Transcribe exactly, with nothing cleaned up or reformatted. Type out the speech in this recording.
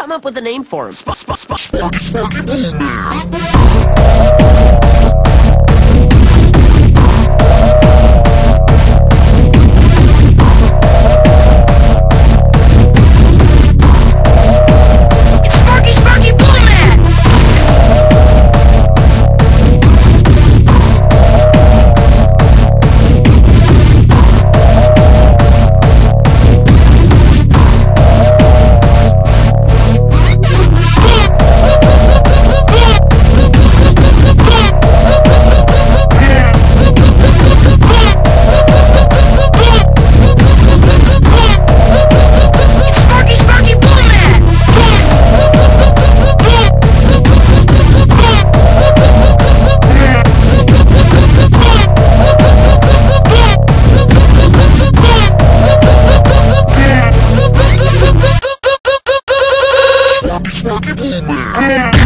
come up with a name for him. Sp sp sp Sparky, Sparky, boom, man. Sparky, boom, man.